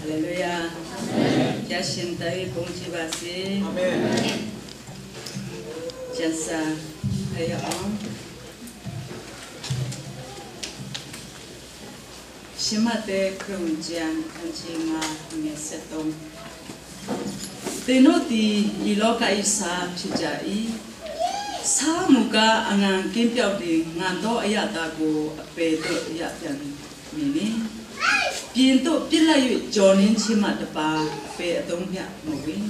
哈利路亚，家信大于恭喜巴西，家萨还有西马的空间看起嘛，没设动。Tenoti iloka isa pijai sa muka angang kimpiao di ngando ayata ko apedo yapian mini pinto pilayu jonin chima dapa ape atong pia mowin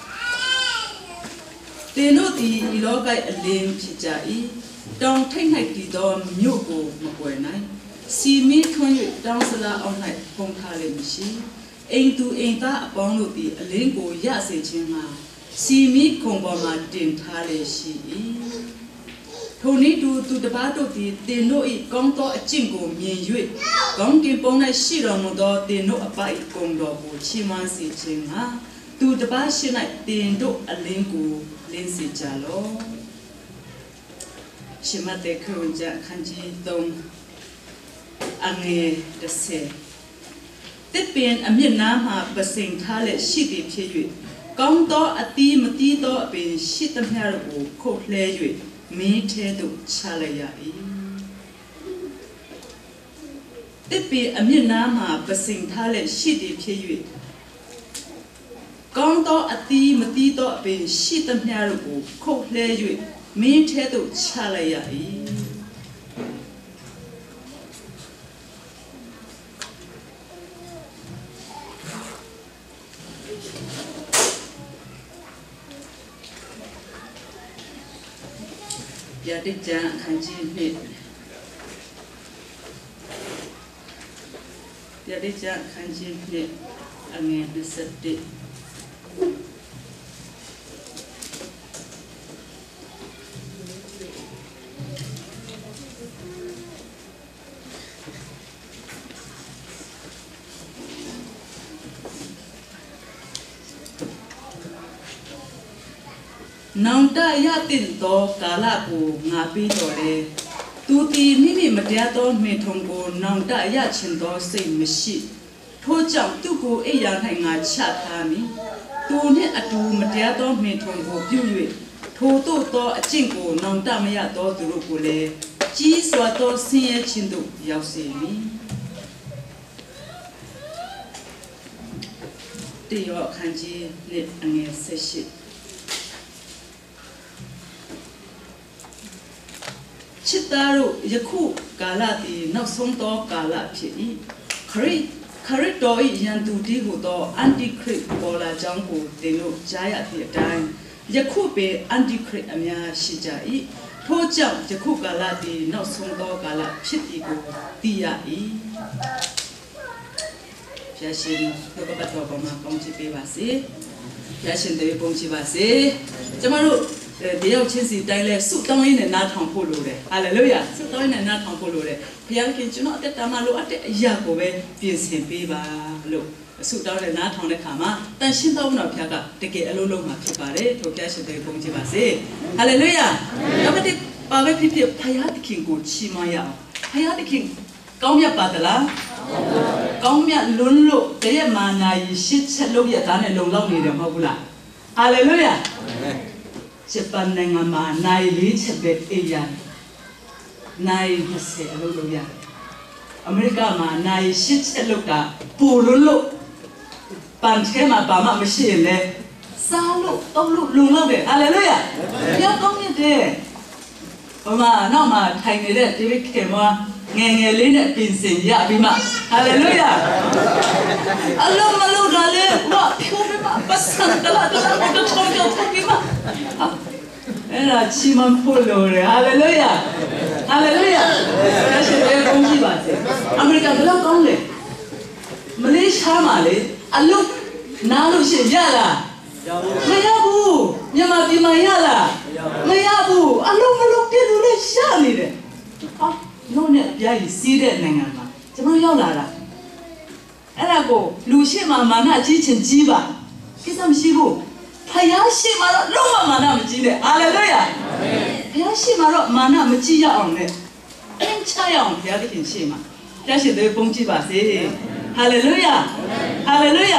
Tenoti iloka alim pijai dong tenai di dom nyuko mokwenai si mi konyu dong sala onai pongkale mishi Anh tu anh ta bóng lụt đi lên cổ dạ sẽ chiến mà si mi không bao mà tiền thà lệ si thôi ní tu đáp bắt đầu thì tiền nội công to chính cổ miền dưới công tiền bóng này si rồi một đó tiền nội bảy công đó bộ chi mà sẽ chiến ha tu đáp bắt si này tiền độ lên cổ lên sẽ trả lo si mà để khởi ra khăn chi đông anh nghe được sẽ Tết biển ở miền Nam hà bờ sình tha lệ sĩ địa phía dưới, công to ở ti mà ti to ở bên sĩ tâm nhà là bộ khổ lệ dưới, mi thế độ cha lệ vậy. Tết biển ở miền Nam hà bờ sình tha lệ sĩ địa phía dưới, công to ở ti mà ti to ở bên sĩ tâm nhà là bộ khổ lệ dưới, mi thế độ cha lệ vậy. Giờ đi cha khăn chi nè, giờ đi cha khăn chi nè, anh nghe được sạch đi. Nông ta ya tin to kala ko ngapi to le tu ti mi matia to me thong ko nông ta ya chin to sei mishi tho chang tu ko e ya nai nga cha tha mi tu ne atu matia to me thong ko pyu yue tho to a jing ko nông ta ma ya to tu ro ko le ji swa to sin ye chin tu yao se mi ti yo khan ji ne ange se shi Chitaru yaku kala ti nak song to kala phi khari to yan tu ti hu to anti-crit bola jang ko teno jaya ti dai yaku pe anti-crit amya shi jai tho chang yaku kala ti nak song to kala phit ti ko ti ya I Phia Shin lo ka pat to ma kong chi pe ba se Phia Shin de kong chi ba se chamaru Để yêu chiến sĩ đây là sự tông in na thằng phụ lù đấy, Hallelujah, sự tông in na thằng phụ lù đấy. Bây giờ khi chúng nó tết tam lũ tết giờ của về biến thành bị bà lũ, sự tông in na thằng đấy khám á,但现在我们偏个，这个lũ mà偏bà đấy, thôi cái sự đấy cũng chỉ bà sẽ, Hallelujah. Đó là cái bà về phía phải hát kinh cổ chi mà ya, phải hát kinh, công nhận bà đó, công nhận luôn lũ, cái mà này shit chết lũ ya ta này lũ lâu này được không là, Hallelujah. Japan dengan mana naik sebab iya, naik masih lalu ya. Amerika mana naik shit seluka, puluh pantai ma bama masih le, salu, tolu lulu deh, Hallelujah. Dia kongnya deh, oma nama Thai ni deh, jadi kemana ngeli deh pinsin ya bima, Hallelujah. Allah malu dale, wah, kau bima pasang dalam udah thong bima. Era chiman polo re, Hallelujah, Hallelujah. Saya sedih kongsi bahasa. Amerika belau kong le, Malaysia male, alu nalu sejala. Maya bu, nyama di maya lah. Maya bu, alu meluk dia dulu siapa ni deh. Ah, nona biaya sirih nengan mah. Cuma yau lara. Era ko, lusi mama na cincin jiba. Kita mesti bu. Payasi maro luma mana mesti Hallelujah. Payasi maro mana mesti ya orang le. Encaya orang payah di kinsi mah. Payasi tu pungci bahasa. Hallelujah, Hallelujah.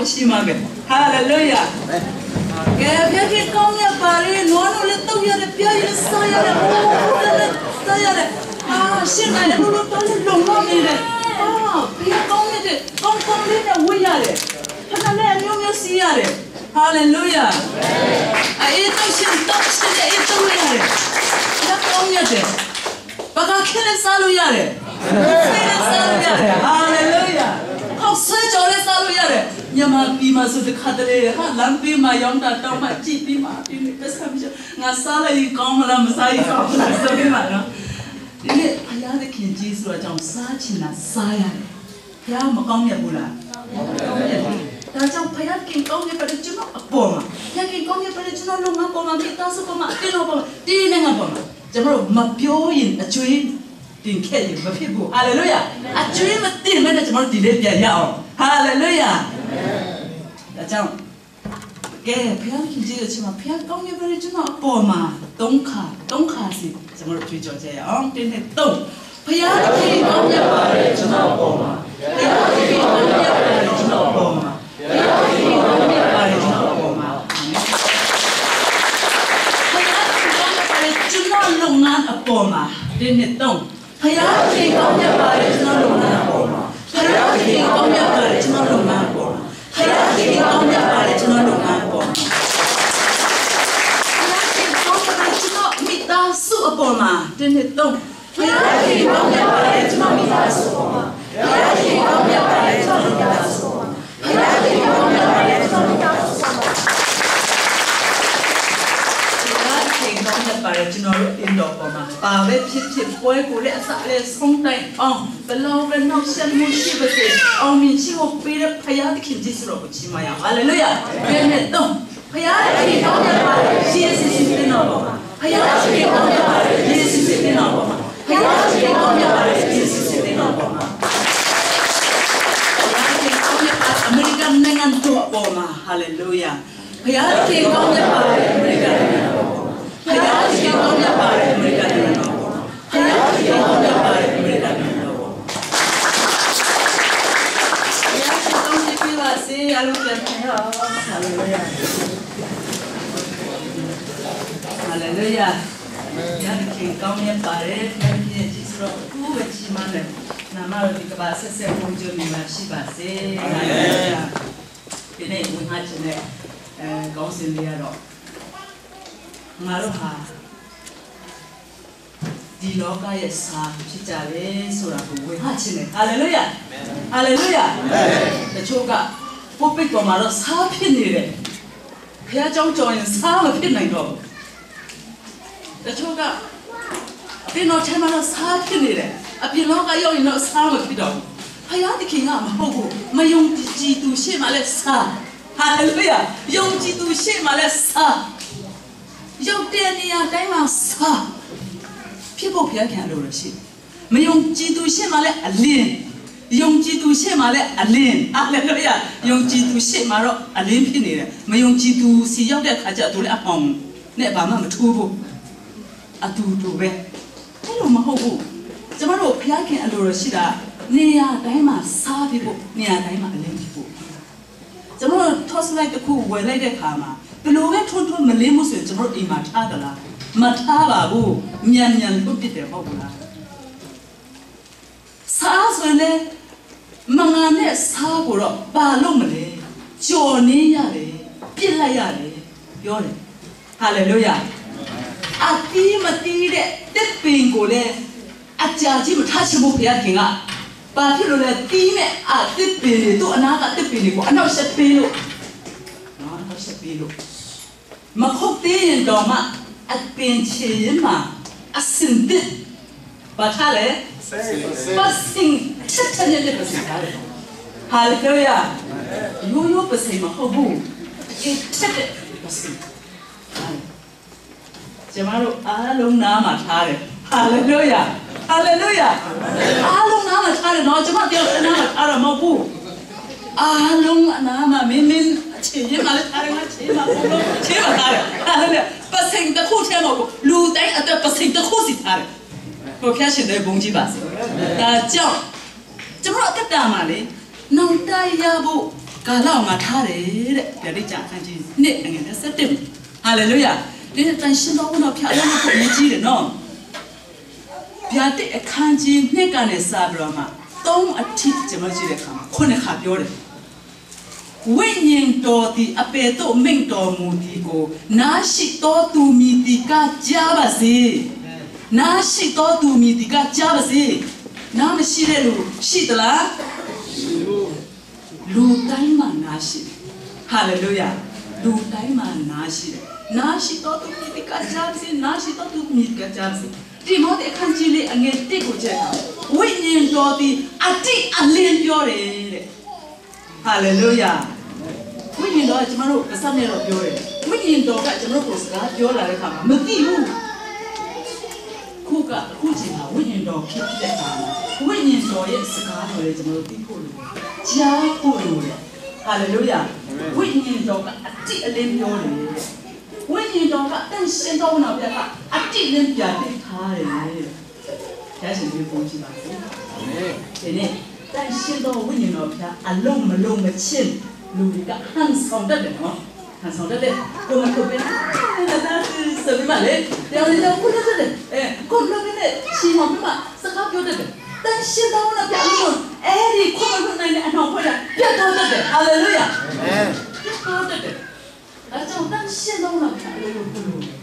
ကိုချီးမွမ်းခဲ့ဟာလေလုယာကဲဘုရားကြီးကောင်းမြတ်ပါလေနွားတို့လည်းတောက်ရတယ်ပြားရစားရတယ်စားရတယ်ရှင်းတယ်ဘုလို့တော်လည်းလုံလောက်နေတယ်ဘုရားကောင်းမြတ်တဲ့ကောင်းလေးနဲ့ဝတ်ရတယ်ခဏနဲ့အမျိုးမျိုးစီးရတယ်ဟာလေလုယာအေးတော့ရှင်းတဲ့အေးတော့ရတယ်ဘုရားကောင်းမြတ်တယ်ဘာကခဲလဲစားလို့ရတယ်ဟာလေလုယာ好，睡觉的啥路呀嘞？你妈比嘛是的看的嘞，哈，南比嘛养的到嘛，鸡比嘛比那个啥不行，俺杀了一缸嘛了，没杀一缸嘛，啥比嘛呢？因为哎呀，这看技术啊，讲杀起来杀呀，哎呀，没讲也不啦，但讲哎呀，跟讲也不得就那波嘛，呀跟讲也不得就那龙啊波嘛，比当时波嘛，电脑波嘛，电那个波嘛，怎么没表演啊追？定开的没屁股，哈利路亚！追么定么的怎么地雷变呀？哈利路亚！那这样，给不要听这个起码，不要讲你不是就那波嘛，东卡是怎么追着这样？真的东，不要听讲你不是就那波嘛，不要听讲你不是就那波嘛，不要听讲你不是就那波嘛，不要听讲你不是就那龙安的波嘛，真的东。不要听讲你不是就那龙安波嘛，不要听讲你不是就那龙安波嘛，不要听讲你不是就那龙安波嘛，不要听讲你不是就那米达苏波嘛，真的懂？不要听讲你不是就那米达苏波嘛，不要听讲你不是就那米达苏波嘛，不要听讲你不是就那米达苏波嘛。把人进入印度国嘛，把为皮灰古来啥来送来不老人闹羡慕是不是？民气我背着拍呀的经济是了不起嘛呀，哈利路亚，别人懂，拍呀的经济高点嘛，谢谢谢谢那个嘛，拍呀的经济高点嘛，谢谢谢谢那个嘛，拍呀的经济高点嘛，谢谢谢谢那个嘛，拍呀的经济高点嘛，American dengan tua ma, haleluya，拍呀的经济高点嘛，American。还要听讲你把人没干的呢，还要听讲你把人没干的呢。还要听讲你比我谁也路边朋友，哈利路亚，哈利路亚。要听讲你把人，要听就是说不会起码的，那么这个把这些工作你们是把谁？哈利路亚。今天我还真的高兴的了。ငါတို့ဟာဒီလောကရဲ့စာဖြစ်ကြတယ်ဆိုတာကိုဝေငှချင်တယ်ဟာလေလုယာဟာလေလုယာတချို့ကပုပ္ပိတ်ပေါ်မှာတော့စာဖြစ်နေတယ်ဘုရားကြောင့်ကြော်ရင်စာမဖြစ်နိုင်တော့ဘူးတချို့ကအပြင်တော်ထဲမှာတော့စာဖြစ်နေတယ်အပြင်လောကရောက်ရင်တော့စာမဖြစ်တော့ဘူးဘုရားသခင်ကမဟုတ်ဘူးမယုံကြည်သူရှေ့မှာလဲစာဟာလေလုယာယုံကြည်သူရှေ့မှာလဲစာရောက်တဲ့နေရာတိုင်းမှာစာဖြစ်ဖို့ဘုရားခင်အလိုတော်ရှိတယ်။မယုံကြည်သူရှေ့မှာလည်းအလင်းယုံကြည်သူရှေ့မှာလည်းအလင်းဟာလေလုယာယုံကြည်သူရှေ့မှာတော့အလင်းဖြစ်နေတယ်။မယုံကြည်သူစီရောက်တဲ့အခါကျတော့လည်းအပေါင်းနဲ့ဘာမှမထူးဘူး။အတူတူပဲ။အဲ့လိုမဟုတ်ဘူး။ကျမတို့ဘုရားခင်အလိုတော်ရှိတာနေရာတိုင်းမှာစာဖြစ်ဖို့နေရာတိုင်းမှာအလင်းဖြစ်ဖို့။ကျမတို့ toss light တစ်ခုဝယ်လိုက်တဲ့အခါမှာဘယ်လိုပဲထွန်းထွန်းမလင်းမှုဆိုရင်ကျွန်တော်တို့အိမ်မှာထားသလားမထားပါဘူးမြန်မြန်လွတ်ပစ်တယ်ဟုတ်ဘူးလားစားဆိုရင်လည်းမငါနဲ့စားကိုတော့ဘာလို့မလဲကြော်နေရတယ်ပြစ်လိုက်ရတယ်ပြောတယ်ဟာလေလုယာအတီးမတီးတဲ့တစ်ပင်ကိုလည်းအကြာကြီးမထားချင်ဘူးဘုရားခင်ကဘာဖြစ်လို့လဲတီးနဲ့တစ်ပင်တွေသူ့အနာကတစ်ပင်တွေကိုအနောက်ဆက်ပေးလို့နော်အနောက်ဆက်ပေးလို့မဟုတ်သေးရင်တော့မှအပင်ချေရင်မှာအစင်တဲ့ဘာသာလဲပတ်စင်ချက်ချက်နဲ့ပတ်စင်ထားတယ်ဟာလေလုယာရိုးရိုးပတ်စင်မဟုတ်ဘူးချက်တဲ့ပတ်စင်ကျမတို့အားလုံးနားမှာထားတယ်ဟာလေလုယာဟာလေလုယာအားလုံးနားမှာထားတယ်နော်ကျမတယောက်နားမှာထားတာမဟုတ်ဘူးအားလုံးနားမှာမင်းချေရင်မလည်းထားတယ်ငါချေမှာဘုလို့ချေမှာထားတယ်ဟာလေပတ်စင်တစ်ခုထဲမှာလူတိုင်းအသက်ပတ်စင်တစ်ခုစီထားတယ်ဘုရားရှင်တဲ့ဘုံကြီးပါစေဒါကြောင့်ကျမတို့အသက်တာမှာလေနောင်တရဖို့ကာလငါထားတယ်တဲ့ဗျာဒိတ်ကြအခန်းကြီးနှစ်ငယ်27ဟာလေလုယာဒီတန်ရှင်တော်ဘုရားဖျားလို့ကိုမြည်ကြီးတယ်နော်ဗျာဒိတ်အခန်းကြီးနှစ်ကနေစပြီးတော့မှ3အထိကျွန်တော်ကြည့်တဲ့အခါမှာ9ခါပြောတယ်ဝိညာဉ်တော်သည်အပေတို့မိန့်တော်မူသည်ကိုနားရှိတော်သူမြည်သည်ကကြားပါစေနားရှိတော်သူမြည်သည်ကကြားပါစေနားမရှိတဲ့လူရှိသလားလူတိုင်းမှာနားရှိတယ်ဟာလေလုယာလူတိုင်းမှာနားရှိတယ်နားရှိတော်သူမြည်သည်ကကြားပါစေနားရှိတော်သူမြည်သည်ကကြားပါစေဒီမောတဲ့အခန်းကြီးလေးအငယ်1ကိုကြည့်အောင်ဝိညာဉ်တော်သည်အတိအလင်းပြောတယ်တဲ့ဟာလေလုယာဝိညာဉ်တော်ကကျွန်တော်တို့အစနဲ့တော့ပြောတယ်ဝိညာဉ်တော်ကကျွန်တော်တို့စကားပြောလာတဲ့အခါမှာမသိဘူးခုချိန်မှာဝိညာဉ်တော်ဖြစ်တဲ့အခါမှာဝိညာဉ်တော်ရဲ့စကားတော်လေးကျွန်တော်တို့သိဖို့လိုကြားဖို့လိုတယ်ဟာလေလုယာဝိညာဉ်တော်ကအတိအလင်းပြောတယ်ဝိညာဉ်တော်ကတန်ရှင်တော်နာပြကအတိအလင်းပြတဲ့ထားတယ်ဒါရှင်ဒီပုံကြည့်ပါဦးဒီနေ့တန်ရှင်တော်ဝိညာဉ်တော်ပြအလုံးမလုံးမချင်းလူကဟန်ဆောင်တဲ့နော်ဟန်ဆောင်တဲ့ကိုမကိုပဲဒါဆိုပြီးမှလေတရားလေးကိုလည်းတဲ့ကိုလည်းနဲ့ရှင်းမပြမစကားပြောတဲ့တန်ရှင်တော်နာပြလို့အဲ့ဒီကိုမလို့နိုင်တဲ့အနောက်ဖွဲ့တာပြတ်တော့တဲ့ဟာလေလုယာအာမင်ပြတ်တော့တဲ့အဲ့ကြောင့်တန်ရှင်တော်နာပြလို့ဘု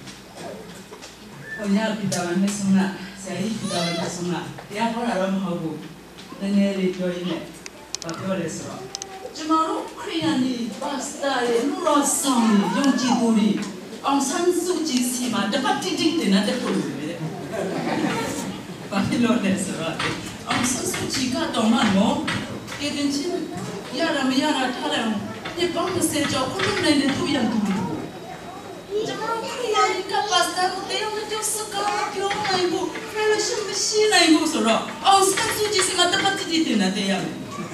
ရားညာပြတာနဲ့ဆုံးတာဆရာကြီးပြတာနဲ့ဆုံးတာတရားဟောတာတော့မဟုတ်ဘူးနည်းနည်းလေးပြောရင်းနဲ့ဘာပြောလဲဆိုတော့ကျွန်တော်တို့ခရိယန်ဒီပါစတာရဲ့လူတော်ဆောင်ယုံကြည်သူတွေအောင်ဆန်းစုကြည်စီမှာတပတ်တိတိတင်တဲ့ပုံတွေလေဘာဖြစ်လို့လဲဆိုတော့အောင်ဆန်းစုကြည်ကတော့မှနော်ဒီကင်းချင်းရတာမရတာထားတယ်ဒီပေါင်း30ကျော်ခုလုံးနေတဲ့သူရံသူတွေကျွန်တော်ခရိယန်ဒီကပါစတာကိုတေးအောင်တဲ့စကားပြောနိုင်ဖို့ဖရရှိမရှိနိုင်ဘူးဆိုတော့အောင်ဆန်းစုကြည်စီမှာတပတ်တိတိတင်တဲ့ရတယ်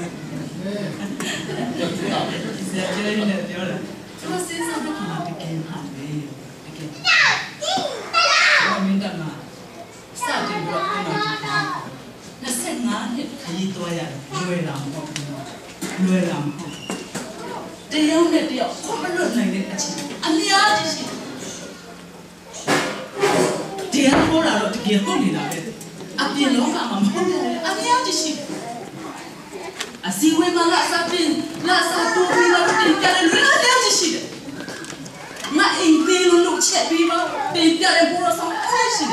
Saya kira ini dia lah. Cuma saya sampai kita bikin hati, bikin. Kalau minta nak, saya juga kena. Nah saya ngani kayu tua ya, dua lam. Dia yang dia, kau belum lagi aja. Ani aja sih. Dia kau lalu dia kau ni lah. Apa yang orang mampu dia, ani aja sih. Asiwe malah sapin, lah satu bila tinggal dengan dia sih. Mak ingin lu cek bila tinggal yang pura sama sih.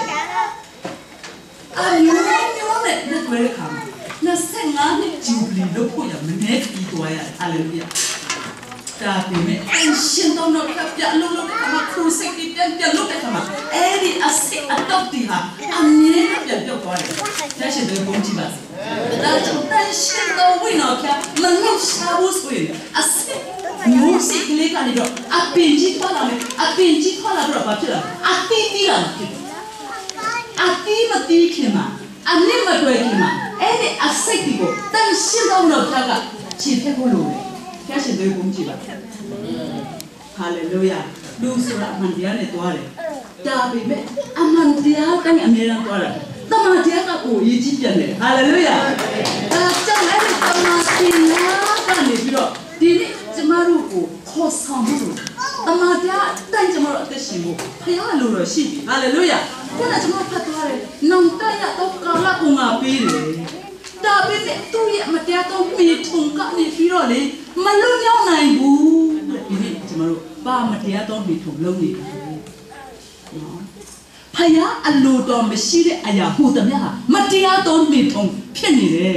Ayo ni nak welcome. Nah sengaja ni jubli lu pun yang menek itu ayat. Haleluya. Tapi me ancient tahu nak kerja lu kama krusik di dia lu kama. Eri asik atau tiha. Amin dia dia kau. Saya sudah kunci bas. Dah cuman cinta win okey, malam sabus win. Asik, musik lekan itu. Apenji khala berapa tu? Ati tiram. Ati mati kema. Ane matui kema. Ini asik tigo. Dan cinta orang jaga cinta bulu. Saya sudah kunci bas. Haleluya. Lu surah mandian itu ada. Tapi me amandian kan amiran tu ada. Tama dia aku iji jane. Haleluya. Jangan ada tama dia kan ni biro. Dini cemaru ku kosong dulu. Tama dia dan cemaru ada simu. Payah lulu sih. Haleluya. Karena cemaru patuare. Nangka ya tu kalau ku ngapi le. Tapi tu ya mati atau mitung kat ni biro le. Malunya naik bu. Ini cemaru. Ba mati atau mitung long ni. ဖယားအလိုတော်မရှိတဲ့အရာဟူသမျှမတရားသောနေထုံဖြစ်နေတယ်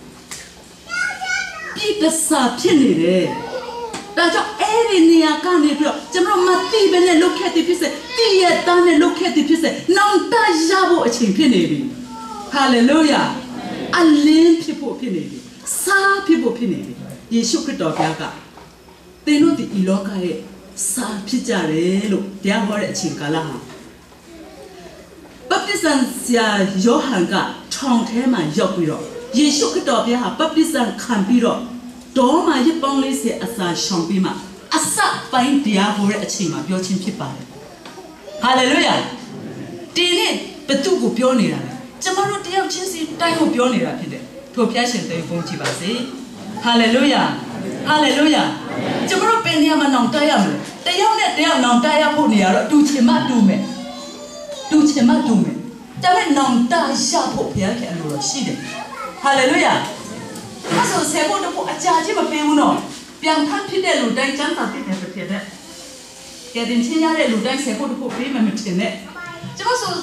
ပြစ်ဒစာဖြစ်နေတယ်ဒါကြောင့်အဲ့ဒီနေရာကနေပြီးတော့ကျွန်တော်မသိဘဲနဲ့လုတ်ခဲ့တဲ့ဖြစ်စေတည့်ရတဲ့နဲ့လုတ်ခဲ့တဲ့ဖြစ်စေနောင်တရဖို့အချိန်ဖြစ်နေပြီဟာလေလုယာအလင်းဖြစ်ဖို့ဖြစ်နေပြီစားဖြစ်ဖို့ဖြစ်နေပြီယေရှုခရစ်တော်ဘုရားကသင်တို့ဒီဤလောကရဲ့စားဖြစ်ကြတယ်လို့တရားဟောတဲ့အချိန်ကာလဟာဘပ်တိဇံဆရာယောဟန်ကထောင်ထဲမှာရောက်ပြီးတော့ယေရှုခရစ်တော်ဘုရားဟာဘပ်တိဇံခံပြီးတော့ဒေါ်မာရပောင်း40အစာရှောင်ပြီးမှအစပိုင်းတရားဟောတဲ့အချိန်မှာပြောခြင်းဖြစ်ပါတယ်ဟာလေလုယာဒီနေ့ဘသူကိုပြောနေတာလဲကျမတို့တယောက်ချင်းစီတိုင်းကိုပြောနေတာဖြစ်တယ်ထို့ဖျားရှင်သိဖုန်းကြည့်ပါစေဟာလေလုယာ哈利路亚！怎么说别人嘛能带呀么？但要呢，但要能带呀，不呢了，都钱嘛都没，都钱嘛都没，咱们能带下破别个路了，是的，哈利路亚！他说谁不都不家去嘛别无喏，别看皮的路带真法皮的不皮的，给人亲家的路带谁不都不别嘛没钱的，怎么说？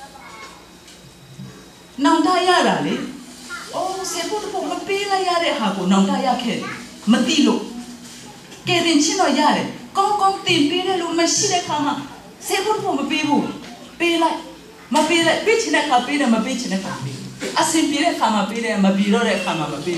能带呀啦哩？哦，谁不都不嘛别了呀的，哈不能带呀去，没地路。给人亲了呀嘞，刚刚订别的路没西来看嘛，谁不不没别不，别来，没别来，别起来看别的，没别起来看别，啊谁别来看嘛别的，没别了来看嘛没别。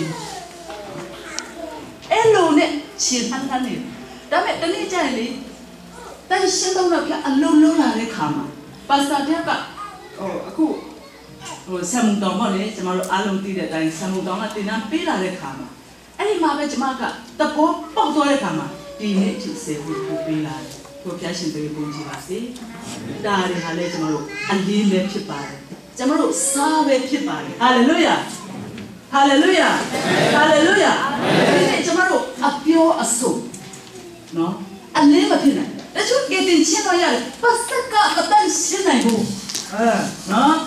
哎路呢，钱摊摊的，但是等你在里，但是现在那个啊路来来看嘛，把啥子个，哦aku，哦三木刀嘛嘞，怎么阿龙地的，但是三木刀嘛地那别来来看嘛。哎，妈呗，怎么个？但包包多来干嘛？第一就是社会不平啦，不偏心对攻击吧是。第二下来怎么咯？安利没批判，怎么咯？啥没批判？哈利路亚，哈利路亚，哈利路亚。你怎么咯？阿标阿数，喏，安利没批判，那就给点钱了呀，不是个不担心那个，喏，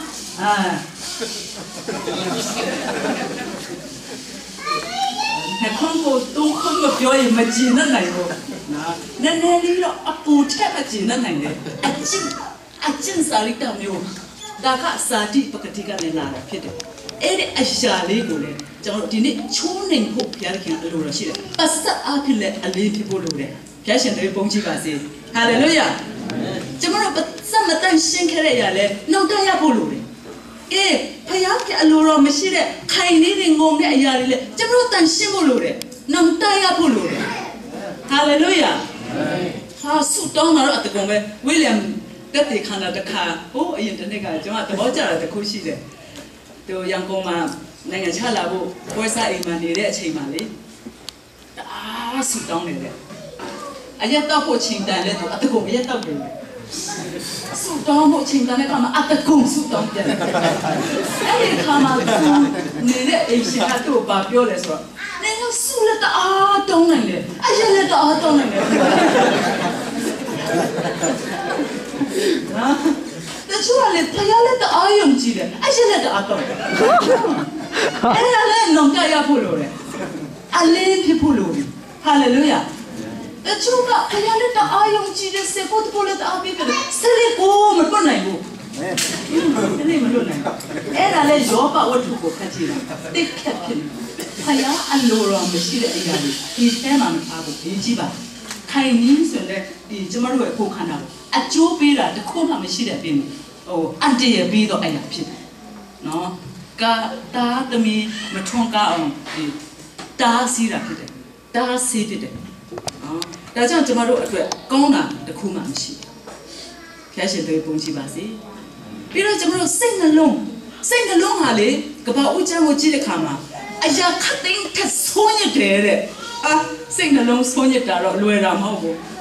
还看过都看过表演没见得来过，那里了啊不太没见得来的，啊真啥里都没有，大家啥地不可提个来拿来撇的，哎的啊下里过来，就今天穷人户偏看路了些的，不是啊偏来啊里偏不路的，偏现在蹦起吧是，哈利路亚，怎么了不这么担心开来呀嘞，弄到也不路的。พยาแกอลูรอไม่ใช่เลยใครนี่เรื่องงงเนี่ยอะไรเลยจะไม่รู้ตันชิบุลูเลยน้ำตายาบุลูเลยฮาเลลูยาฮาสุดต้องมาแล้วอัตโกงไปวิลเลียมก็ตีขนาดตะขาโอ้ยตัวนี้ก็จังหวะตัวเขาจะอะไรตะคุยสิเลยตัวยังคงมาในงานชาลาบุบริษัทเองมาเนี่ยได้ใช่มาเลยสุดต้องเลยอายะต้องพูดชิงได้เลยตัวอัตโกงอายะต้องเลยสุดต้องพูดชิงได้เลยก็มาอัตโกงสุดต้องเลยไอ้คำมาเนี่ยไอ้สิ่งที่ตัวป้าเปียวเลยสิเนี่ยสู้เลยแต่ต้องเลยอายะเลยแต่ต้องเลยแต่ช่วยเลยพยาเลยแต่ยงจีเลยอายะเลยแต่ต้องไอ้อะไรน้องใจยาพูดเลยอะไรพี่พูดเลยฮาเลลูยาแต่ช่วยก็พยาเลยแต่ยงจีเลยเสพพูดเลยแต่พี่เป็นสลิกูมันก็ไหนกูนี่มันรู้ไหนไอ้อะไรจอบว่าถูกกูขัดจีเลยติดแค่พินพยาอันโลรองไม่ใช่เลยไอ้ยาดิที่แท้มันพาบุกจีบะใครนิ่งส่วนเลยที่จะมารู้ไอ้คู่ขันเอาอาจูบีละแต่คู่มันไม่ใช่เลยเป็นโอ้อันเดียบีตัวไอ้ยาพินเนาะกาตาตมีมาท่องกาเอาตาสีระพินตาสีพินแต่เจ้าจะมารู้ด้วยก้องน่ะแต่คู่มันไม่ใช่แค่เฉยๆปุ่งจีบะสิพี่เราจะมารู้เส้นกันลงหาเลยกับพระอุจจาระจีเด็กขามาอายาขัดติ้งแค่โซนยเดเลยเส้นกันลงโซนยตาเรารวยรำเขา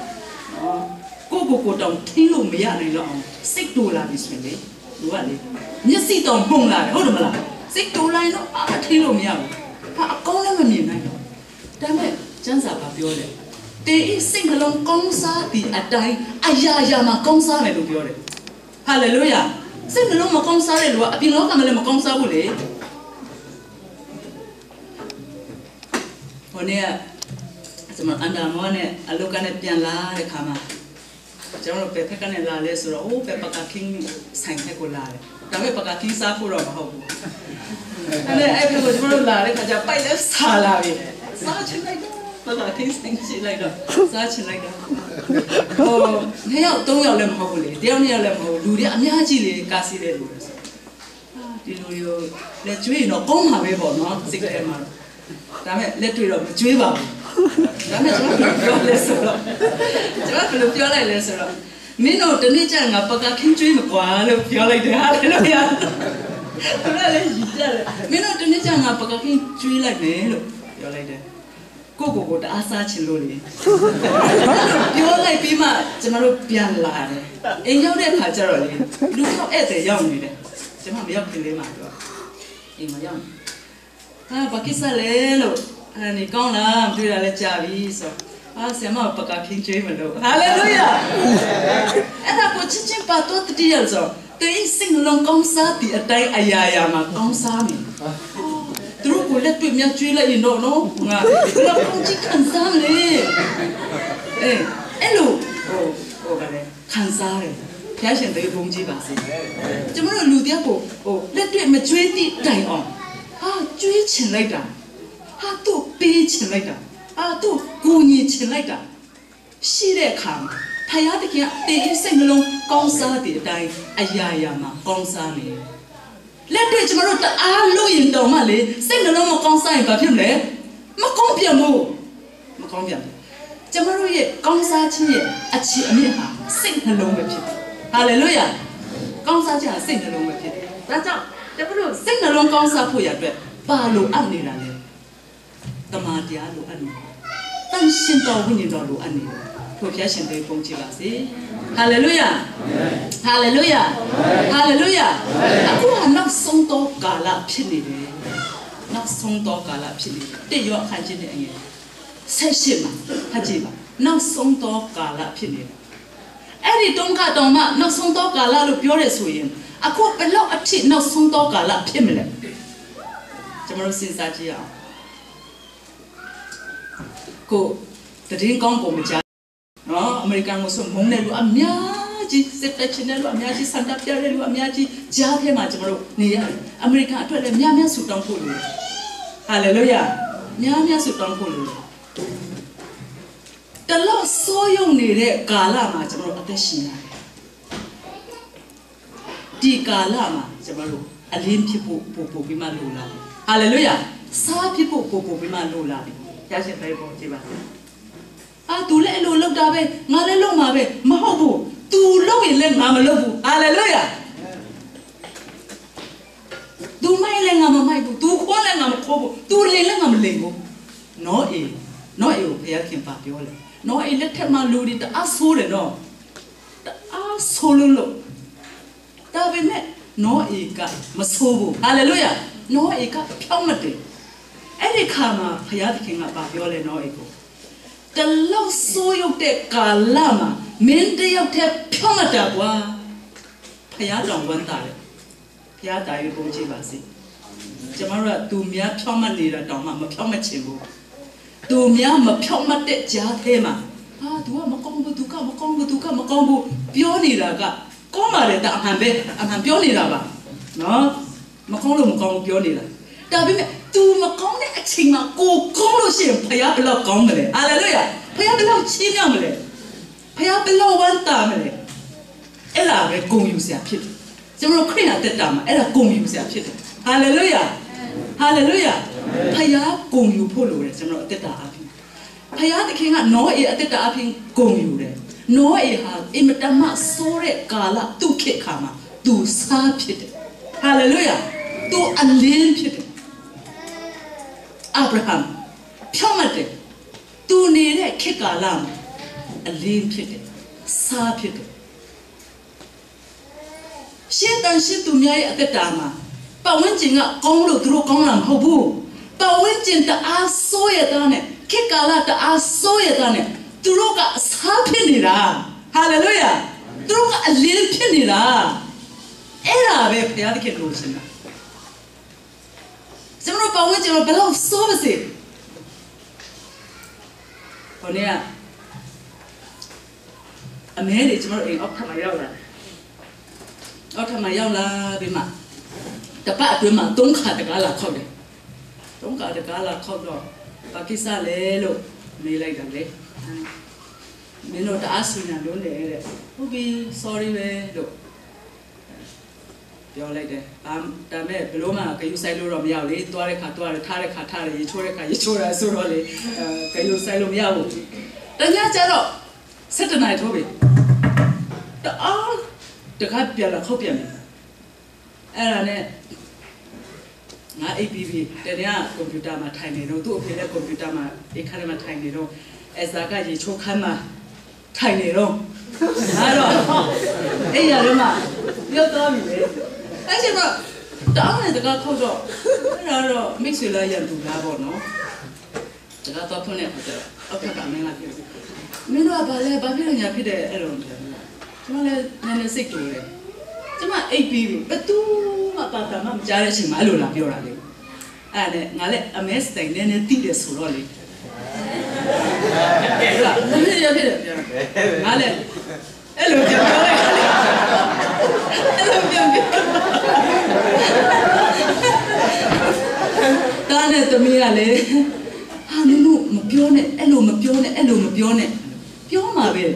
กูต้องทิ้งลงไม่ยากเลยเราสิกตัวลาบิสเมเลยรู้ว่าเลยเนี่ยสิต้องปุ่งลาเขาทำอะไรสิกตัวลาเนาะทิ้งลงไม่ยากพระก้องแล้วมันมีไหนเนาะแต่ไม่จันสาบาบิโอเลยแต่อีสิ่งที่เราก้องซาตีอะไรอายามาก้องซาไม่รู้บิโอเลยฮาเลลูยาสิ่งที่เรามาก้องซาเลยรู้ว่าพี่น้องกันเลยมาก้องซาบุเลยวันนี้สมมติอันดามันเนี่ยอลูกกันเนี่ยเปลี่ยนลาเลยค่ะมาจะเราไปพักกันเนี่ยลาเลยสุดโอ้ไปปากกาคิงใส่ให้กูลาเลยแต่ไม่ปากกาคิงซาฟูเราไม่เอาอันนี้ไอ้พี่กูจะมาลาเลยค่ะจะไปแล้วซาลาไปซาชิลเลยปากกาคิงใส่ชิลเลยก็ซาชิลเลยก็โอ้เนี่ยต้องยาวเลยไม่เอาเลยเดี๋ยวเนี่ยเลยไม่เอาดูดิอันนี้จีเลยกาซีเลยดูเลยဒီလိုရောလက်ကျွေးတော့ပုံမှာပဲပေါ့နော်စိတ်ထဲမှာဒါမဲ့လက်တွေ့တော့မကျွေးပါဘူးဒါမဲ့ကျွန်တော်ပြောလဲဆိုတော့ကျွန်တော်ဘယ်လိုပြောလိုက်လဲဆိုတော့မင်းတို့တနေ့ကျငါပကခင်းကျွေးမကွာလို့ပြောလိုက်တယ်ဟာလေလို့ရသူလည်းရည်ကြတယ်မင်းတို့တနေ့ကျငါပကခင်းကျွေးလိုက်မယ်လို့ပြောလိုက်တယ်ကိုတအားစားချင်လို့လေပြောလိုက်ပြီးမှကျွန်တော်တို့ပြန်လာတယ်အိမ်ရောက်တဲ့ခါကျတော့လေလူတော့ဧည့်သည်ရောက်နေတယ်ကျွန်မမရောက်ခင်လေးမှာပြောအိမ်မှာရောက်ဘာကိစ္စလဲလို့你讲了，对了，加比说，什么不敢拼追么咯？哈利路亚！那我之前把多的地儿说，对圣龙讲啥的，对哎呀嘛讲啥呢？如果来对面追了一弄弄，那攻击看啥嘞？路，个嘞，看啥嘞？表现对攻击吧是，怎么说路点个？来对面追的对哦，追起来的。都背起来的，都故意起来的，是来看，他也得看，第一圣龙讲啥的带，哎呀嘛，讲啥呢？来对怎么说的录音到嘛嘞？圣龙么讲啥把片嘞？么讲片么？么讲片？怎么说耶？讲啥去耶？去阿米哈，圣龙的片，哈利路亚，讲啥去啊？圣龙的片，那这怎么说？圣龙讲啥不也对？把路按你了嘞。ตมาเดียรู้อันนี้ตั้งสิ่งต่อวิญญาณรู้อันนี้ผู้พิจารณาได้ปงจีบาสิฮาเลลูยาฮาเลลูยาฮาเลลูยาakuนักส่งต่อกาลพินิจนักส่งต่อกาลพินิจเดี๋ยวขันจีเนี่ยไงเสียชิมาฮัจจีบานักส่งต่อกาลพินิจไอ้ที่ตรงกันตรงมานักส่งต่อกาลรู้เปล่าเลยสุยนakuเป็นโลกอาทิตย์นักส่งต่อกาลพินิจจะมารู้สิ่งสัจจีอ่ะကိုတည်င်းကောင်းပုံမကြနော်အမေရိကန်ကိုဆိုမုန်းတဲ့လူအများကြီးစစ်တပ်ချင်းတဲ့လူအများကြီးစန္ဒပြတဲ့လူအများကြီးကြားထဲမှာကျွန်တော်တို့နေရတယ်အမေရိကန်အတွက်လည်းများဆူတောင်းဖို့လိုဟာလေလုယာများဆူတောင်းဖို့လိုတလို့စိုးရုံနေတဲ့ကာလမှာကျွန်တော်တို့အသက်ရှင်ရတယ်ဒီကာလမှာကျွန်တော်တို့အလင်းဖြစ်ဖို့ပို့ပြီးမှလိုလာဟာလေလုယာစားဖြစ်ဖို့ပို့ပြီးမှလိုလာပြီရရှိတဲ့ပုံကြည့်ပါသူလည်းအလိုလောက်တာပဲငါလည်းလောက်မှာပဲမဟုတ်ဘူး तू လောက်ရင်လည်းငါမလောက်ဘူးဟာလေလုယာ तू မိုက်လည်းငါမမိုက်ဘူး तू ခေါ်လည်းငါမခေါ်ဘူး तू လိမ်လည်းငါမလိမ်ဘူးနော်အေးကိုဘုရားခင်ပါပြောလေနော်အေးလက်ထက်မှာလူတွေတအားဆိုးတယ်နော်တအားဆိုးလို့ဒါပေမဲ့နော်အေးကမဆိုးဘူးဟာလေလုယာနော်အေးကဖြောင်းမတယ်အဲ့ဒီခါမှာဘုရားသခင်ကပြောလဲနော်အေကိုတလောက်ဆိုးရုပ်တဲ့ကာလမှာမင်းတယောက်တည်းဖြောင်းမတာကွာဘုရားတော်ဝန်တာလေဘုရားတာရွေးပုံကြည့်ပါစေကျွန်တော်တို့ကသူများဖြောင်းမနေတာတောင်မှမဖြောင်းမချင်ဘူးသူများမဖြောင်းမတဲ့ကြားထဲမှာသူကမကောင်းဘူးသူကမကောင်းဘူးပြောနေတာကကောင်းပါလေတာအမှန်ပြောနေတာပါနော်မကောင်းလို့မကောင်းဘူးပြောနေတာဒါပေမဲ့သူမကောင်းတဲ့အချိန်မှာကိုကောင်းလို့ရှိရင်ဘုရားဘယ်လောက်ကောင်းမလဲဟာလေလုယာဘုရားဘယ်လောက်ချီးမြှောက်မလဲဘုရားဘယ်လောက်ဝမ်းသာမလဲအဲ့ဒါပဲဂုဏ်ယူစရာဖြစ်တယ်ကျွန်တော်ခရစ်ယာန်တက်တာမှာအဲ့ဒါဂုဏ်ယူစရာဖြစ်တယ်ဟာလေလုယာဘုရားဂုဏ်ယူဖို့လိုတယ်ကျွန်တော်အသက်တာအဖြစ်ဘုရားသခင်ကနောအေအသက်တာအဖြစ်ဂုဏ်ယူတယ်နောအေဟာအင်မတန်မှဆိုးတဲ့ကာလသူ့ခေတ်ခါမှာသူစားဖြစ်တယ်ဟာလေလုယာသူအလင်းဖြစ်တယ်အာဗြဟံဖြောင်းမတယ်သူနေတဲ့ခေတ်ကာလမှာအလင်းဖြစ်တယ်စားဖြစ်တယ်ရှင်းတန်ရှင်းသူများရဲ့အသက်တာမှာပတ်ဝန်းကျင်ကကောင်းလို့သူတို့ကောင်းလာမဟုတ်ဘူးပတ်ဝန်းကျင်တအားဆိုးရတဲ့နဲ့ခေတ်ကာလတအားဆိုးရတဲ့နဲ့သူတို့ကအစားဖြစ်နေတာဟာလေလုယာသူတို့ကအလင်းဖြစ်နေတာအဲ့ဒါပဲဘုရားသခင်လိုချင်တာကျွန်တော်ပတ်ဝန်းကျင်မှာဘယ်လောက်ဆိုးပါစေဟိုနေ့ကအမေတွေကျွန်တော်အိမ်အောက်ထပ်မှာရောက်လာပြီးမှတပတ်အတွင်းမှာ3 ခါတကားလာခောက်တယ်3 ခါတကားလာခောက်တော့ပါကိစ္စလဲလို့နေလိုက်တယ်လေမင်းတို့တအားဆွေးနွေးလို့နေတယ်ဟုတ်ပြီ sorry ပဲလို့ပြောလိုက်တယ်ဒါမဲ့ဘလို့မှဂယုဆိုင်လို့တော့မရဘူးလေသွားတဲ့ခါထားတဲ့ခါထားတယ်ရေချိုးတဲ့ခါရေချိုးတာဆိုတော့လေဂယုဆိုင်လို့မရဘူးတညကျတော့7 နာရီထိုးပြီတခါပြန်လာခောက်ပြန်ပြီအဲ့ဒါနဲ့ငါ APP တကယ်ကွန်ပျူတာမှာထိုင်နေတော့သူ့အဖေလည်းကွန်ပျူတာမှာအခါထဲမှာထိုင်နေတော့အစားကရေချိုးခမ်းမှာထိုင်နေတော့အဲ့တော့အဲ့ရတော့မှပြောတော့ပြီလေအဲ့ကျတော့တောင်းနေတကခောက်တော့အဲ့တော့မိတ်ဆွေလာရန်သူလားပေါ့နော် 제가 더 편해 보죠. 어떻게 가면 안 돼요. 민호가 발레 냐 피데 에런. 정말 나는 색도래. 정말 AB 배투마 바다마 잘하시 말로라ပြောတာလေ. 아네 나래 아메스타인 내내 띠데 소로리. 나래 옆에 나래 엘로 다네 또미야래 아 누누 못ပြောနဲ့ အဲ့လိုမပြောနဲ့ ပြောမှာပဲ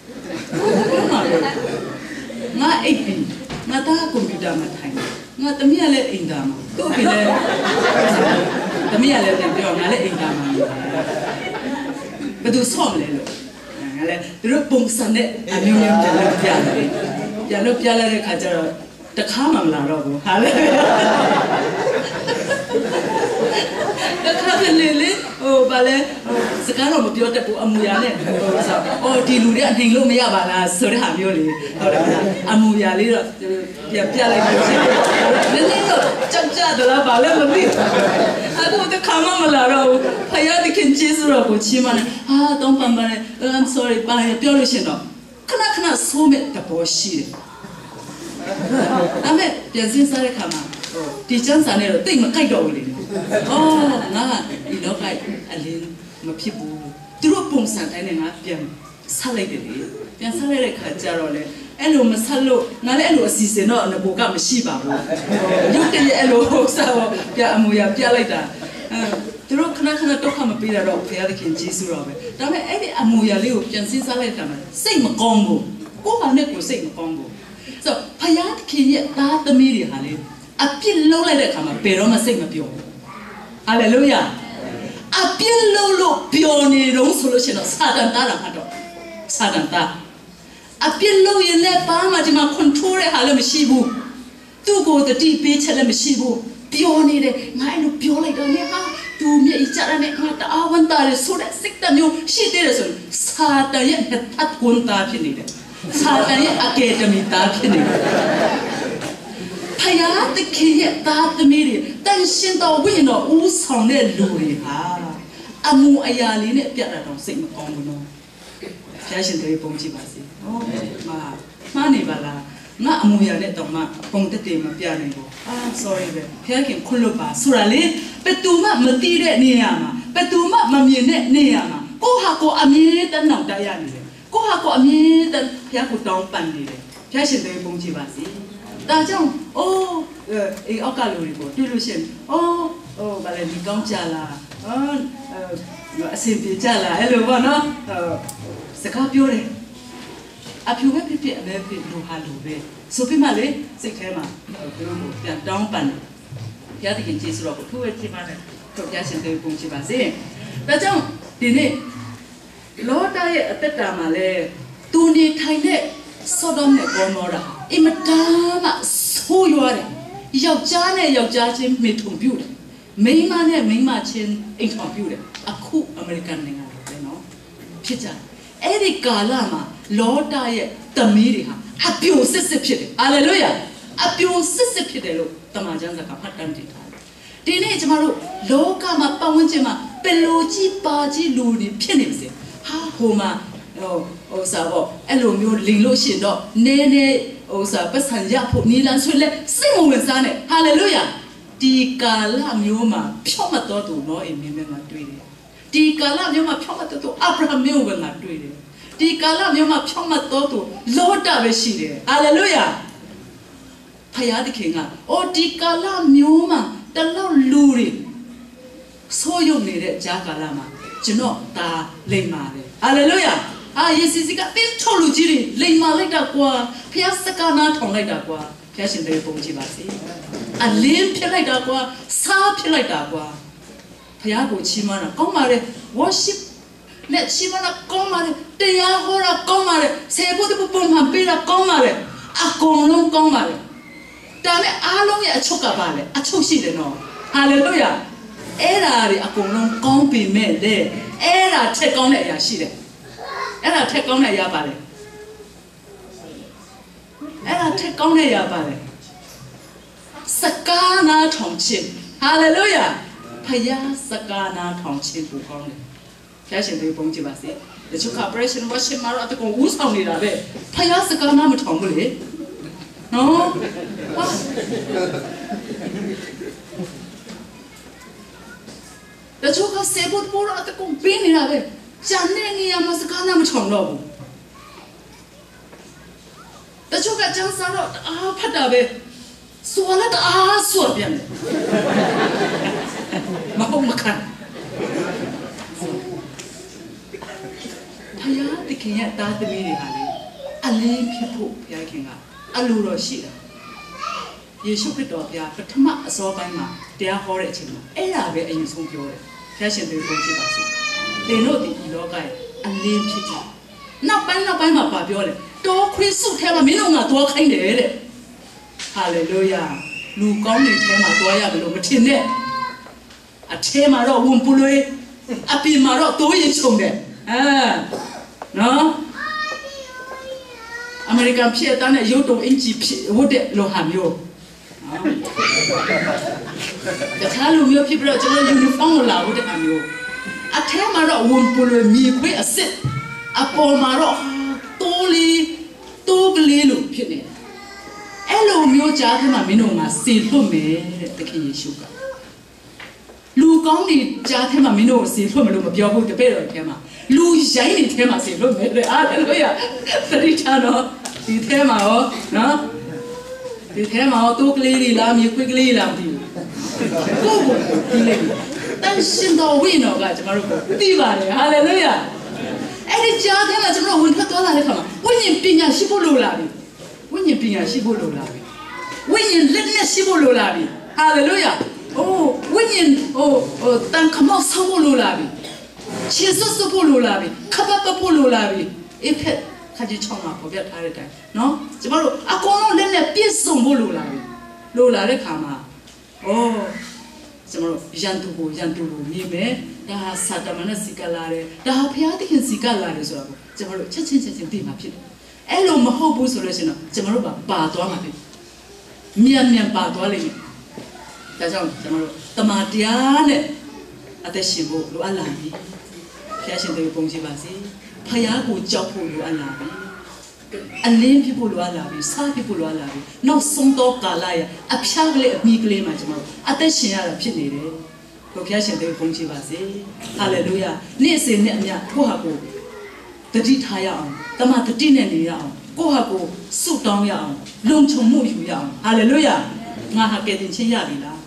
ငါအိပ်ပြီငါသားကွန်ပျူတာမှာထိုင်ငါသမီးကလည်းအိမ်သားမှာသူ့ပြီလဲသမီးကလည်းပြန်ပြောငါလည်းအိမ်သားမှာဘယ်သူဆော့မလဲလို့ငါလည်းသူတို့ပုံစံနဲ့အမျိုးမျိုးပြန်လုပ်ပြလိုက်တဲ့ခါကျတော့တခါမှမလာတော့ဘူးဟာလေတခါကလေးဘာလဲစကားတော့မပြောတတ်ဘူးအမူအရာနဲ့ဆိုဒီလူတွေအနေလို့မရပါလားဆိုတဲ့ဟာမျိုးလေဟုတ်တယ်မလားအမူအရာလေးတော့ပြန်ပြလိုက်လို့ရှိတယ်နည်းနည်းတော့ကြတယ်လားဘာလဲမသိအခုတခါမှမလာတော့ဘူးဖယားတခင်ကျေးဇူးတော်ကိုချီးမွမ်းတယ်တော့ပန်ပါလေ I'm sorry ဘာပြောလို့ရှိရင်တော့ခဏဆိုးမဲ့တဘောရှိတယ်ဒါမဲ့ပြန်စင်းစားတဲ့ခါမှာဒီချမ်းစာနဲ့တော့တိတ်မကြိုက်တော့ဘူးလေငါဒီလောကအလင်းမဖြစ်ဘူးသူတို့ပုံစံတိုင်းနဲ့ငါပြန်ဆက်လိုက်တယ်လေပြန်ဆက်လိုက်တဲ့ခါကျတော့လေအဲ့လိုမဆက်လို့ငါလည်းအဲ့လိုအစီအစဉ်တော့ငါကမရှိပါဘူးရုပ်တရက်အဲ့လိုစားတော့ပြန်အမူအရာပြလိုက်တာသူတို့ခဏတော့ခမပေးတာတော့ဘုရားသခင်ကျေးဇူးတော်ပဲဒါပေမဲ့အဲ့ဒီအမူအရာလေးကိုပြန်စဉ်းစားလိုက်တဲ့အခါမှာစိတ်မကောင်းဘူးကိုယ့်ဟာနဲ့ကိုယ်စိတ်မကောင်းဘူးဆိုဘုရားသခင်ရဲ့သားသမီးတွေဟာလေအပြစ်လုံးလိုက်တဲ့အခါမှာဘယ်တော့မှစိတ်မပျော်ဘူးဟာလေလုယာအပြစ်လုံးလို့ပျော်နေတော့ဆိုလို့ရှိရင်တော့စာတန်သားတာမှတော့စာတန်သားအပြစ်လုံးရင်လည်းဘာမှဒီမှာ control တဲ့ဟာလည်းမရှိဘူးသူ့ကိုတတိပေးချက်လည်းမရှိဘူးပျော်နေတယ်ငါအဲ့လိုပြောလိုက်တော့เนี่ยသူမျက်ကြရတဲ့ငါတအားဝန်တာလေဆိုတဲ့စိတ်တမျိုးရှိသေးတယ်ဆိုရင်စာတန်ရဲ့အကွန်တာဖြစ်နေတယ်စာတန်ရဲ့အကယ်ဒမီသားဖြစ်နေတယ်ဖယားတခင်ရဲ့သားသမီးတွေတန်ရှင်းတော်ဝိညာဉ်တော်ဦးဆောင်တဲ့လူတွေဟာအမှုအရာလေးနဲ့ပြတ်တာတော့စိတ်မကောင်းဘူးနော်ဖျားရှင်တွေပုံကြည့်ပါစေဟုတ်မှားနေပါလားငါအမှုအရာနဲ့တော့မှပုံတက်တယ်မပြနိုင်ဘူး sorry ပဲဖျားခင်ခွင့်လို့ပါဆိုတာလေဘယ်သူမှမသိတဲ့နေရာမှာဘယ်သူမှမမြင်တဲ့နေရာမှာကိုဟာကိုအမြဲတမ်းနောက်တရနေတယ်ကိုဟာကိုအမြဲတမ်းဖျားကိုတောင်းပန်နေတယ်ဖျားရှင်တွေပုံကြည့်ပါစေဒါကြောင့်အေးအောက်ကလူတွေကိုတွေ့လို့ရှိရင်ဘာလဲဒီကောင်းကြလားအဆင်ပြေကြလားအဲ့လိုပေါ့နော်စကားပြောတယ်အဖြူပဲဖြစ်ဖြစ်အမဲဖြစ်လို့ဟာလို့ပဲဆိုပြီးမှလေစိတ်ထဲမှာသူတို့ကိုပြန်တောင်းပန်တယ်ဘုရားသခင်ကျေးဇူးတော်ကိုထိုးဝဲချီးပါနဲ့တို့ဘုရားရှင်တွေပုံချပါစေဒါကြောင့်ဒီနေ့လောတာရဲ့အသက်တာမှာလေသူနေထိုင်တဲ့ဆောဒုံနဲ့ဂေါမောရာအမတားမှဆိုးရွားတယ်ယောက်ျားနဲ့ယောက်ျားချင်းမိထုံပြုတ်တယ်မိန်းမနဲ့မိန်းမချင်းအိမ်ထောင်ပြုတ်တယ်အခုအမေရိကန်နိုင်ငံတွေနော်ဖြစ်ကြအဲ့ဒီကာလမှာလောတာရဲ့သမီးတွေဟာအပြိုစစ်ဖြစ်တယ်ဟာလေလုယာအပြိုစစ်ဖြစ်တယ်လို့တမန်ကျမ်းစာကဖတ်တမ်းတင်ထားတယ်ဒီနေ့ကျွန်တော်တို့လောကမှာပတ်ဝန်းကျင်မှာပလိုကြီးပါကြီးလူတွေဖြစ်နေပါစေဟာဟိုမှာစားပေါ့အဲ့လိုမျိုးလိန်လို့ရှိရင်တော့နည်းနည်းပတ်စံရဖို့နီလန်ဆွေးလဲစိတ်မဝင်စားနဲ့ဟာလေလုယာဒီကာလမျိုးမှာဖြော့မတော်သူနော်အင်းမင်းမှာတွေ့တယ်ဒီကာလမျိုးမှာဖြော့မတော်သူအာဗြဟံမျိုးဝင်မှာတွေ့တယ်ဒီကာလမျိုးမှာဖြော့မတော်သူလောတာပဲရှိတယ်ဟာလေလုယာဖယားသခင်ကဒီကာလမျိုးမှာတလောက်လူတွေဆိုးရုံနေတဲ့ဂျာကာလမှာကျွန်တော်ဒါလိမ္မာတယ်ဟာလေလုယာယေစီကတင်းထုံလူကြီးတွေလိမ်မာလိုက်တာကွာဖျားစကားနာထောင်လိုက်တာကွာဖျားရှင်တွေပုံကြည့်ပါစေအလင်းဖြစ်လိုက်တာကွာစားဖြစ်လိုက်တာကွာဖျားကိုချီးမွမ်းတာကောင်းပါလေ worship နဲ့ချီးမွမ်းတာကောင်းပါလေတရားဟောတာကောင်းပါလေဆေဖို့တဲ့ပုံမှန်ပေးတာကောင်းပါလေအကုန်လုံးကောင်းပါလေဒါနဲ့အားလုံးရဲ့အချုပ်ကပါလေအချုပ်ရှိတယ်နော်ဟာလေလုယာအဲ့ဒါတွေအကုန်လုံးကောင်းပြီမဲ့လေအဲ့ဒါထက်ကောင်းတဲ့အရာရှိတယ်အဲ့ဒါထက်ကောင်းတဲ့အရာပါလေအဲ့ဒါထက်ကောင်းတဲ့အရာပါလေစကားနာထောင်ခြင်းဟာလေလုယာဒဖယားစကားနာထောင်ချင်းကိုကောင်းတယ်ဖျားရှင်တွေပုံကြည့်ပါစေတချို့က operation ဝါရှင်မာတော့အတကောင်ဦးဆောင်နေတာပဲဖယားစကားနာမထောင်ဘူးလေနော်တချို့ကစေဖို့ပေါ်တော့အတကောင်ပြင်းနေတာပဲဂျန်နေနေရမှာစကားနာမထောင်တော့ဘူးတချို့ကကျန်းစားတော့ဖတ်တာပဲစွာလက်စွာပြန်တယ်မဟုတ်မခံဖယားတခင်ရဲ့တားသမီးတွေဟာလေအလင်းဖြစ်ဖို့ဘုရားခင်ကအလိုတော်ရှိတာယေရှုခရစ်တော်ဘုရားပထမအစောပိုင်းမှာတရားဟောတဲ့အချိန်မှာအဲ့ဒါပဲအရင်ဆုံးပြောတယ်ဘုရားရှင်တွေကိုကြည့်ပါစေသင်တို့ဒီလောကရဲ့အလင်းဖြစ်ကြနောက်ပိုင်းမှာပါပြောတယ်တော်ခရစ်စုထဲမှာမင်းတို့ငါသွားခိုင်းတယ်တဲ့ဟာလေလုယာလူကောင်းတွေထဲမှာသွားရမလို့မထင်နဲ့အထဲမှာတော့ဝန်ပလွေအပြင်မှာတော့တိုးရင်ချုံတယ်နော်အမေရိကန်ဖြစ်တဲ့ရုပ်တုံအင်ဂျီဖြစ်ဝတ်တဲ့လိုဟာမျိုးတခြားလူမျိုးဖြစ်ပြီးတော့ကျွန်တော်ယူနီဖောင်းလာဝတ်တဲ့ဟာမျိုးအထဲမှာတော့ဝန်ပလွေမြေခွေးအစ်စ်အပေါ်မှာတော့တိုးကလေးလို့ဖြစ်နေတယ်အဲ့လိုမျိုးကြားထဲမှာမင်းတို့ငါစေလွတ်မယ်တဲ့သခင်ယေရှုကလူကောင်းတွေကြားထဲမှာမင်းတို့စေလွတ်မလို့မပြောဘူးတပည့်တော်ထဲမှာလူရိုင်းတွေထဲမှာစေလွတ်မယ်တဲ့အားလို့ရသတိထားတော့ဒီထဲမှာရောနော်ဒီထဲမှာရောတိုးကလေးတွေလားမြေခွေးကလေးလားမသိဘူးကိုဒီလေးတန်ရှင်တော်ဝိနော်ကကျွန်တော်တို့သိပါတယ်ဟာလေလုယာအဲ့ဒီကြားထဲမှာကျွန်တော်ဝင်ထွက်သွားလာတဲ့ခါမှာဝိညာဉ်ပညာရှိဖို့လိုလာပြီဝိညာဉ်ပညာရှိဖို့လိုလာပြီဝိညာဉ်လက်နဲ့ရှိဖို့လိုလာပြီဟာလေလုယာဝိညာဉ်တန်ခမောက်ဆောင်းဖို့လိုလာပြီခြေစွပ်ဖို့လိုလာပြီခပ်ပတ်ဖို့လိုလာပြီအဖက်ခါကြီးချောင်းမှာပေါ်ပြထားတဲ့အတိုင်းနော်ကျမတို့အကုန်လုံးလက်နဲ့ပြည့်စုံဖို့လိုလာပြီလိုလာတဲ့ခါမှာကျမတို့ရန်သူကိုမြင်မယ်ဒါဟာစာတမန်နဲ့စီကလာတယ်ဒါဟာဘုရားသခင်စီကလာတယ်ဆိုတော့ကျမတို့ချက်ချင်းသိမှာဖြစ်တယ်အဲ့လိုမဟုတ်ဘူးဆိုလို့ရှိရင်တော့ကျမတို့ပါသွားမှာပဲမြန်ပါသွားလိမ့်မယ်ဒါကြောင့်ကျမတို့တမန်တရားနဲ့အသက်ရှင်ဖို့လိုအပ်လာပြီဘုရားရှင်တွေပုံကြည့်ပါစေဘုရားကိုကြောက်ဖို့လိုအပ်လာပြီအလင်းဖြစ်ဖို့လိုအပ်လာပြီစားဖြစ်ဖို့လိုအပ်လာပြီနောက်ဆုံးတော့ကာလရအဖျားကလေးအမိကလေးမှာကျမတို့အသက်ရှင်ရတာဖြစ်နေတယ်ဘုရားရှင်တွေပုံကြည့်ပါစေဟာလေလုယာနေ့စဉ်နဲ့အမျှကိုယ့်ဟာကိုတတိထားရအောင်တမန်တတိနဲ့နေရအောင်ကိုယ့်ဟာကိုစုတောင်းရအောင်လုံခြုံမှုယူရအောင်ဟာလေလုယာငါဟာကဲတင်ချင်းရပြီလား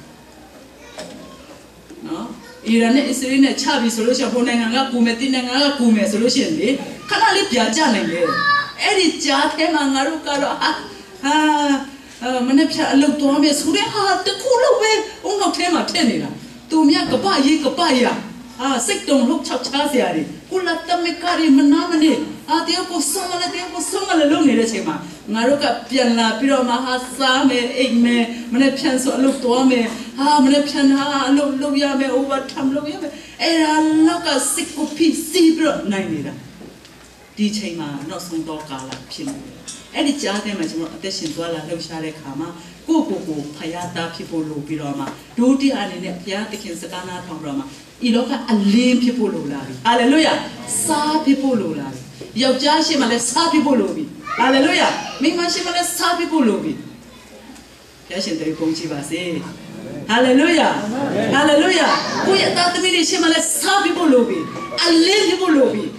နော်အီရန်နဲ့အစ္စရေးနဲ့ချပြီဆိုလို့ရှိရင်ဟိုနိုင်ငံကကူမယ်တင်းနိုင်ငံကကူမယ်ဆိုလို့ရှိရင်လေခဏလေးပြကြနိုင်တယ်အဲ့ဒီကြားထဲမှာငါတို့ကတော့မနေ့ဖြတ်အလုပ်သွားမယ်ဆိုတဲ့ဟာတခုလုံးပဲအုံနောက်ထဲမှာထည့်နေတာသူမြတ်ကပရေးကပရစိတ်တုံလို့ချောက်ချားစရာတွေကိုလာတမကရီမနာမနေတရားကိုဆုံးမလဲလုပ်နေတဲ့အချိန်မှာငါတို့ကပြန်လာပြီးတော့မှစားမယ်အိမ်မယ်မနေ့ဖြန်ဆိုအလုပ်သွားမယ်မနေ့ဖြန်အလုပ်လုပ်ရမယ် overtime လုပ်ရမယ်အဲ့ဒါလောက်ကစိတ်ကိုဖိစီးပြီးတော့နိုင်နေတာဒီချိန်မှာနောက်ဆုံးတော့ကာလဖြစ်နေတယ်အဲ့ဒီကြားထဲမှာကျွန်တော်အသက်ရှင်သွားလာလှုပ်ရှားတဲ့ခါမှာကိုဖယားသားဖြစ်ဖို့လိုပြီးတော့မှဒုတိယအနေနဲ့ဘုရားသခင်စကားနာထောင်ပြီးတော့မှဤလောကအလင်းဖြစ်ဖို့လိုလာပြီဟာလေလုယာစားဖြစ်ဖို့လိုလာပြီယောက်ျားရှိမှလည်းစားဖြစ်ဖို့လိုပြီဟာလေလုယာမိန်းမရှိမှလည်းစားဖြစ်ဖို့လိုပြီဘုရားရှင်တွေပုံကြည့်ပါစေဟာလေလုယာကိုယ့်ရဲ့သားသမီးတွေရှိမှလည်းစားဖြစ်ဖို့လိုပြီအလင်းဖြစ်ဖို့လိုပြီ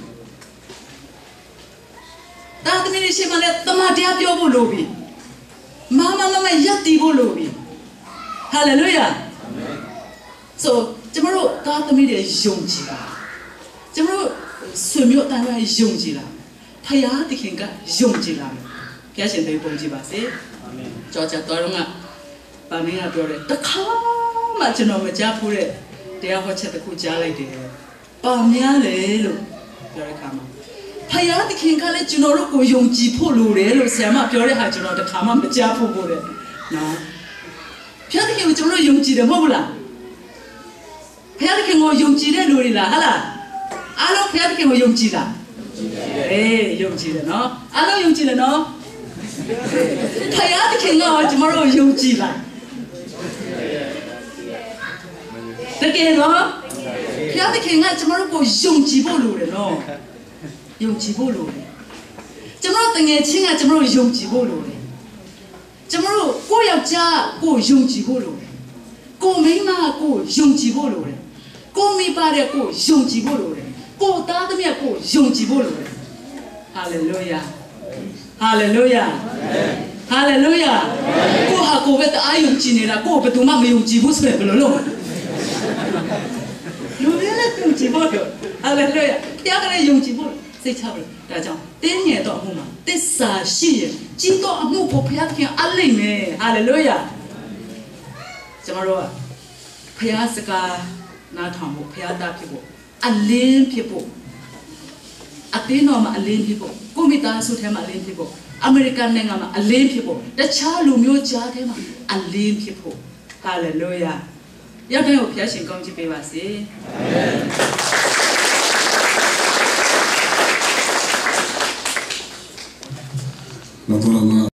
တာသမီးရှိမှလည်းတမန်တရားပြောဖို့လိုပြီမရပ်တည်ဖို့လိုပြီဟာလေလုယာဆိုကျမတို့တာသမီးတွေယုံကြည်တာကျမတို့ဆွေမျိုးအတိုင်းယုံကြည်တာဖယားသခင်ကယုံကြည်လာတယ်ဘုရားရှင်တွေပုံကြည်ပါစေအာမင်ကြောကြတော်တော့ကပါမင်းကပြောတယ်တခါမှကျွန်တော်မကြားဘူးတဲ့တရားဟောချက်တစ်ခုကြားလိုက်တယ်ပါများလေလို့ပြောတဲ့အခါမှာဖယားသခင်ကလည်းကျွန်တော်တို့ကိုယုံကြည်ဖို့လိုတယ်လို့ဆရာမပြောတဲ့ဟာကျွန်တော်တခါမှမကြားဖို့ပို့တယ်နော်ဖယားသခင်ကိုကျွန်တော်တို့ယုံကြည်တယ်မဟုတ်ဘူးလားဖယားသခင်ကိုယုံကြည်တဲ့လူတွေလားဟာလားအားလုံးဖယားသခင်ကိုယုံကြည်လားယုံကြည်တယ်နော်အားလုံးယုံကြည်တယ်နော်ဖယားသခင်ကကျွန်တော်တို့ယုံကြည်လားတကယ်နော်ဖျားသခင်ကကျမတို့ကိုယုံကြည်ဖို့လိုတယ်နော်ယုံကြည်ဖို့လိုတယ်ကျမတို့တငယ်ချင်းကကျမတို့ယုံကြည်ဖို့လိုတယ်ကျမတို့ကိုယ့်ယောက်ျားကိုယုံကြည်ဖို့လိုတယ်ကိုမိန်းမကိုယုံကြည်ဖို့လိုတယ်ကိုမိဘတဲ့ကိုယုံကြည်ဖို့လိုတယ်ကိုသားသမီးကိုယုံကြည်ဖို့လိုတယ်ဟာလေလုယာဟာလေလုယာဟာလေလုယာကိုဟာကိုပဲတအားယုံကြည်နေတာကိုဘယ်သူမှမယုံကြည်ဘူးဆိုရင်ဘယ်လိုလုပ်လူတွေလည်းယုံကြည်ဖို့ဟာလေလုယာတရားကလည်းယုံကြည်ဖို့စိတ်ချလို့ဒါကြောင့်တင်းငယ်တော့အမှုမှာတစ္ဆာရှိရင်ကြီးတော့အမှုကိုဘုရားခင်အလိမ့်မယ်ဟာလေလုယာကျမတို့ကဘုရားစကားနားထောင်ဖို့ဘုရားသားဖြစ်ဖို့အလင်းဖြစ်ဖို့အတင်းတော်မှာအလင်းဖြစ်ဖို့ကိုမိသားစုထဲမှာအလင်းဖြစ်ဖို့အမေရိကန်နိုင်ငံမှာအလင်းဖြစ်ဖို့တခြားလူမျိုးကြားထဲမှာအလင်းဖြစ်ဖို့ဟာလေလုယာရောက်တဲ့ကိုဘုရားရှင်ကောင်းချီးပေးပါစေအာမင်